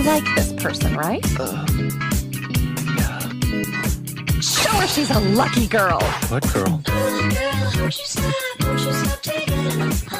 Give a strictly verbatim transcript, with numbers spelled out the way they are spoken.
like this person, right? Uh, yeah. Show her she's a lucky girl. What girl? Oh, girl, won't you stop? Won't you stop taking